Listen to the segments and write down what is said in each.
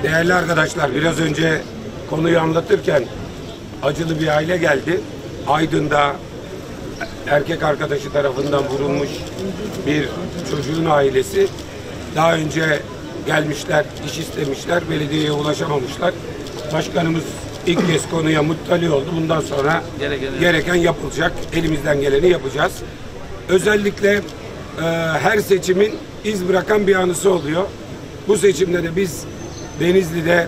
Değerli arkadaşlar, biraz önce konuyu anlatırken acılı bir aile geldi. Aydın'da erkek arkadaşı tarafından vurulmuş bir çocuğun ailesi. Daha önce gelmişler, iş istemişler, belediyeye ulaşamamışlar. Başkanımız ilk kez konuya muttali oldu. Bundan sonra gereken yapılacak. Elimizden geleni yapacağız. Özellikle her seçimin iz bırakan bir anısı oluyor. Bu seçimde de biz Denizli'de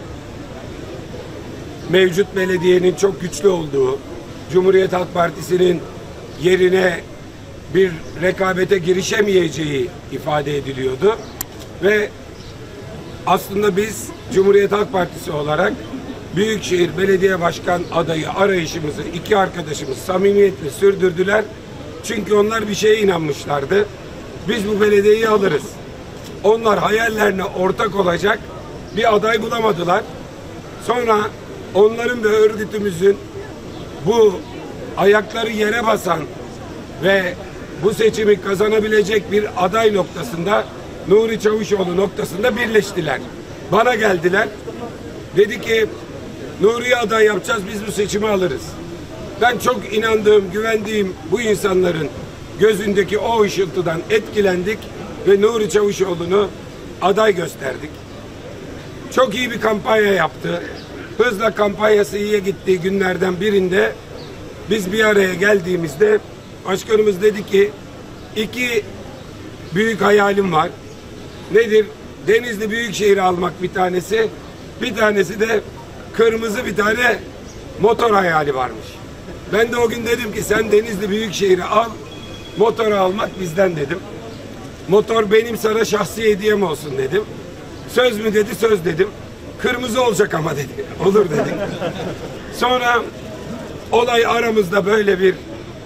mevcut belediyenin çok güçlü olduğu, Cumhuriyet Halk Partisi'nin yerine bir rekabete girişemeyeceği ifade ediliyordu. Ve aslında biz Cumhuriyet Halk Partisi olarak Büyükşehir Belediye Başkan adayı arayışımızı iki arkadaşımız samimiyetle sürdürdüler. Çünkü onlar bir şeye inanmışlardı. Biz bu belediyeyi alırız. Onlar hayallerine ortak olacak bir aday bulamadılar. Sonra onların ve örgütümüzün bu ayakları yere basan ve bu seçimi kazanabilecek bir aday noktasında, Nuri Çavuşoğlu noktasında birleştiler. Bana geldiler. Dedi ki Nuri'yi aday yapacağız, biz bu seçimi alırız. Ben çok inandığım, güvendiğim bu insanların gözündeki o ışıltıdan etkilendik ve Nuri Çavuşoğlu'nu aday gösterdik. Çok iyi bir kampanya yaptı. Hızla kampanyası iyiye gittiği günlerden birinde biz bir araya geldiğimizde başkanımız dedi ki iki büyük hayalim var. Nedir? Denizli Büyükşehir'i almak bir tanesi. Bir tanesi de kırmızı bir tane motor hayali varmış. Ben de o gün dedim ki sen Denizli Büyükşehir'i al, motoru almak bizden dedim. Motor benim sana şahsi hediyem olsun dedim. Söz mü dedi, söz dedim. Kırmızı olacak ama dedi. Olur dedik. Sonra olay aramızda böyle bir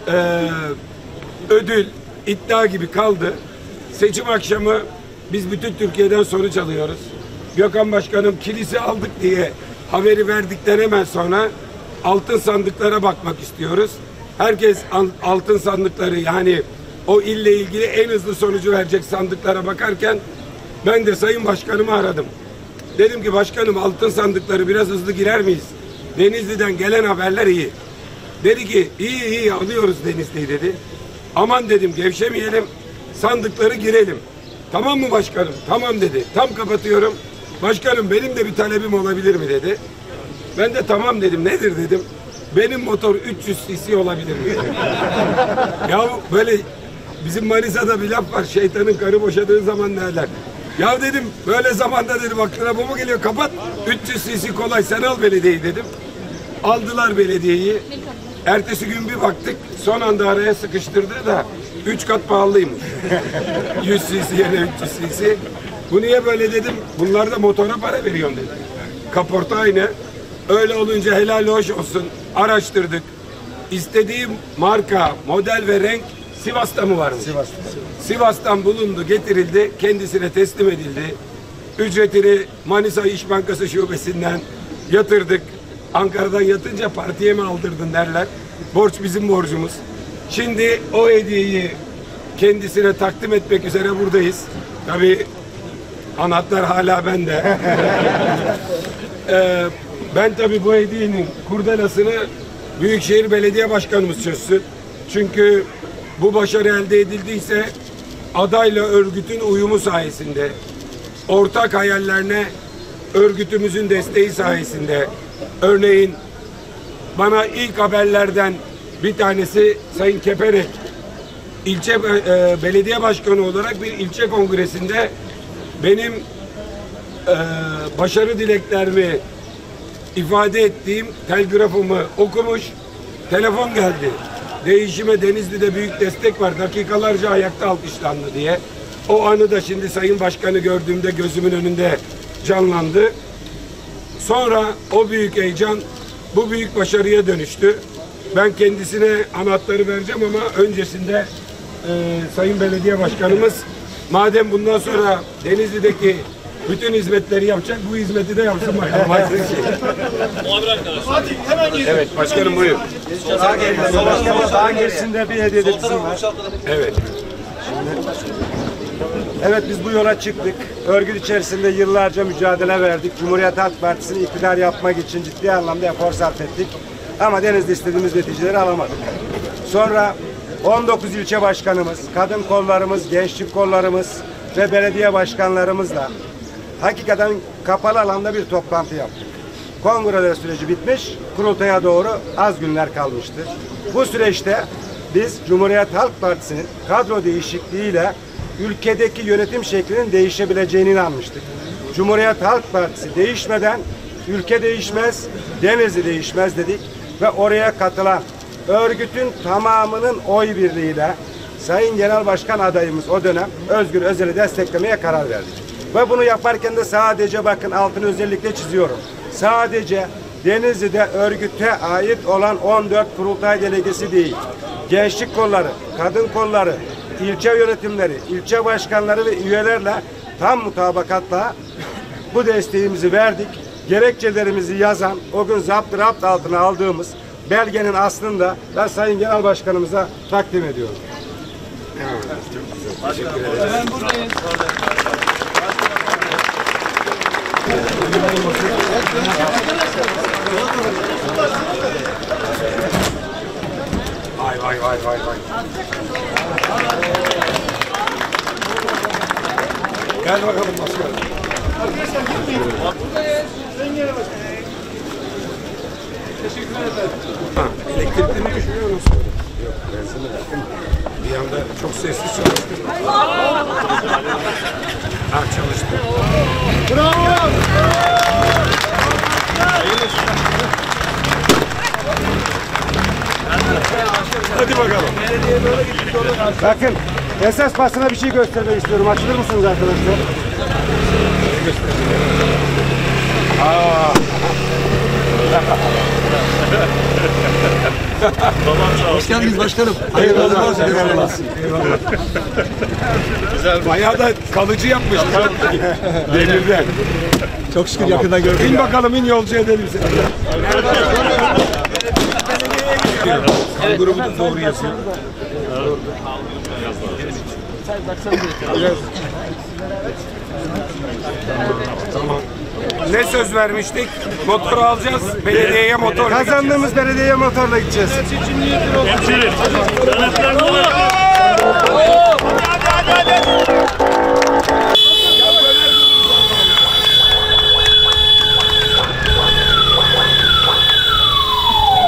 ödül, iddia gibi kaldı. Seçim akşamı biz bütün Türkiye'den sonuç alıyoruz. Gökhan Başkanım kilise aldık diye haberi verdikten hemen sonra altın sandıklara bakmak istiyoruz. Herkes altın sandıkları, yani o ille ilgili en hızlı sonucu verecek sandıklara bakarken ben de Sayın Başkanımı aradım. Dedim ki başkanım, altın sandıkları biraz hızlı girer miyiz? Denizli'den gelen haberler iyi. Dedi ki iyi alıyoruz Denizli'yi dedi. Aman dedim, gevşemeyelim, sandıkları girelim. Tamam mı başkanım? Tamam dedi. Tam kapatıyorum. Başkanım benim de bir talebim olabilir mi dedi. Ben de tamam dedim. Nedir dedim. Benim motor 300 cc olabilir mi? Ya böyle bizim Manisa'da bir laf var. Şeytanın karı boşadığı zaman derler. Ya dedim böyle zamanda dedim aklına bu mu geliyor? Kapat. 300 cc kolay, sen al belediyeyi dedim. Aldılar belediyeyi. Ertesi gün bir baktık, son anda araya sıkıştırdı da 3 kat pahalıymış. 100 cc yerine 300 cc. Bu niye böyle dedim. Bunlar da motora para veriyorum dedi. Kaporta aynı. Öyle olunca helal hoş olsun. Araştırdık. İstediğim marka, model ve renk Sivas'ta mı varmış? Sivas'tan bulundu, getirildi, kendisine teslim edildi. Ücretini Manisa İş Bankası şubesinden yatırdık. Ankara'dan yatınca partiye mi aldırdın derler. Borç bizim borcumuz. Şimdi o hediyeyi kendisine takdim etmek üzere buradayız. Tabii anahtar hala bende. Ben tabii bu hediyenin kurdelasını Büyükşehir Belediye Başkanımız çözsün. Çünkü bu başarı elde edildiyse adayla örgütün uyumu sayesinde, ortak hayallerine örgütümüzün desteği sayesinde, örneğin bana ilk haberlerden bir tanesi Sayın Keperek ilçe belediye başkanı olarak bir ilçe kongresinde benim başarı dileklerimi ifade ettiğim telgrafımı okumuş, telefon geldi. Değişime Denizli'de büyük destek var, dakikalarca ayakta alkışlandı diye. O anı da şimdi Sayın Başkan'ı gördüğümde gözümün önünde canlandı. Sonra o büyük heyecan bu büyük başarıya dönüştü. Ben kendisine anahtarı vereceğim ama öncesinde Sayın Belediye Başkanımız madem bundan sonra Denizli'deki bütün hizmetleri yapacak, bu hizmeti de yapsın bakalım. Hadi hemen gelin. Evet başkanım buyur. Daha gerisinde bir hediye de bizim var. Evet. Evet, biz bu yola çıktık. Örgüt içerisinde yıllarca mücadele verdik. Cumhuriyet Halk Partisi'ni iktidar yapmak için ciddi anlamda efor sarf ettik. Ama Denizli'de istediğimiz neticeleri alamadık. Sonra 19 ilçe başkanımız, kadın kollarımız, gençlik kollarımız ve belediye başkanlarımızla hakikaten kapalı alanda bir toplantı yaptık. Kongreler süreci bitmiş, kurultaya doğru az günler kalmıştı. Bu süreçte biz Cumhuriyet Halk Partisi'nin kadro değişikliğiyle ülkedeki yönetim şeklinin değişebileceğine inanmıştık. Cumhuriyet Halk Partisi değişmeden ülke değişmez, Denizli değişmez dedik ve oraya katılan örgütün tamamının oy birliğiyle Sayın Genel Başkan adayımız o dönem Özgür Özel'i desteklemeye karar verdik. Ve bunu yaparken de sadece bakın altını özellikle çiziyorum. Sadece Denizli'de örgüte ait olan 14 kurultay delegesi değil, gençlik kolları, kadın kolları, ilçe yönetimleri, ilçe başkanları ve üyelerle tam mutabakatla bu desteğimizi verdik. Gerekçelerimizi yazan, o gün zaptı altına aldığımız belgenin aslında ben Sayın Genel Başkanımıza takdim ediyorum. Çok güzel. Teşekkür ederim. Ben buradayım. Vay. Gel bakalım başkanım. Teşekkür ederim. Elektrikli mi düşünüyor musun? Yok, benzinli. Bir anda çok sesli çalıştı. Ha, çalıştı. Bravo! Hadi bakalım. Bakın, esas basına bir şey göstermek istiyorum. Açılır mısınız arkadaşlar? Hoş geldiniz başkanım. Eyvallah. Bayağı da kalıcı yapmış. Demirden. Çok şükür yakından gördüm. İn bakalım, in yolcu edelim seni. Evet. Grubu da doğru yazıyor. Tamam. Ne söz vermiştik? Motoru alacağız, belediyeye motor. Kazandığımız belediyeye motorla gideceğiz. Seçim niyetleri olsun.